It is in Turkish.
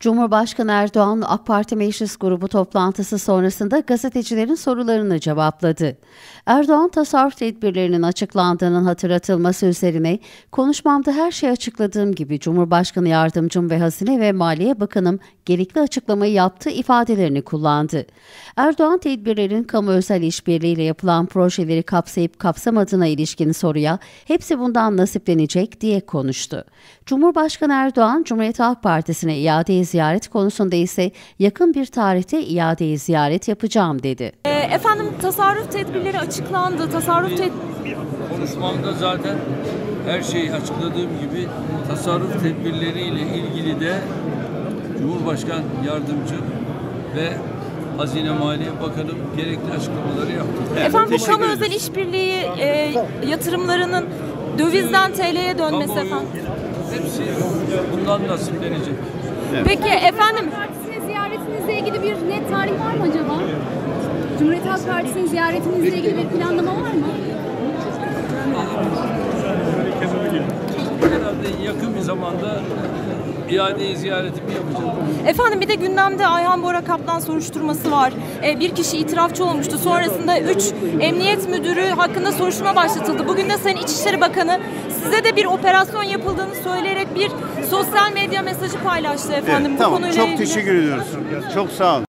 Cumhurbaşkanı Erdoğan, AK Parti Meclis Grubu toplantısı sonrasında gazetecilerin sorularını cevapladı. Erdoğan, tasarruf tedbirlerinin açıklandığının hatırlatılması üzerine, "Konuşmamda her şeyi açıkladığım gibi Cumhurbaşkanı Yardımcım ve Hazine ve Maliye Bakanım gerekli açıklamayı yaptı" ifadelerini kullandı. Erdoğan, tedbirlerin kamu özel işbirliğiyle yapılan projeleri kapsayıp kapsamadığına ilişkin soruya "Hepsi bundan nasiplenecek" diye konuştu. Cumhurbaşkanı Erdoğan, Cumhuriyet Halk Partisi'ne iade ziyaret konusunda ise yakın bir tarihte iade ziyaret yapacağım dedi. Efendim, tasarruf tedbirleri açıklandı. Konuşmamda zaten her şeyi açıkladığım gibi tasarruf tedbirleriyle ilgili de Cumhurbaşkanı Yardımcım ve Hazine Maliye Bakanım gerekli açıklamaları yaptı. Efendim, bu kamu özel işbirliği yatırımlarının dövizden TL'ye dönmesi efendim. Hepsi bundan nasiplenecek. Evet. Peki efendim. Partisine ziyaretinizle ilgili bir net tarih var mı acaba? Cumhuriyet Halk Partisi'nin ziyaretinizle ilgili bir planlama var mı? Herhalde yakın bir zamanda iade ziyaretimi yapacağım. Efendim, bir de gündemde Ayhan Bora Kaplan soruşturması var. Bir kişi itirafçı olmuştu. Sonrasında 3 emniyet müdürü hakkında soruşturma başlatıldı. Bugün de Sayın İçişleri Bakanı size de bir operasyon yapıldığını söyleyerek bir sosyal medya mesajı paylaştı efendim. Evet, bu tamam. konuyla Çok ilgili. teşekkür ediyoruz. Çok sağ olun.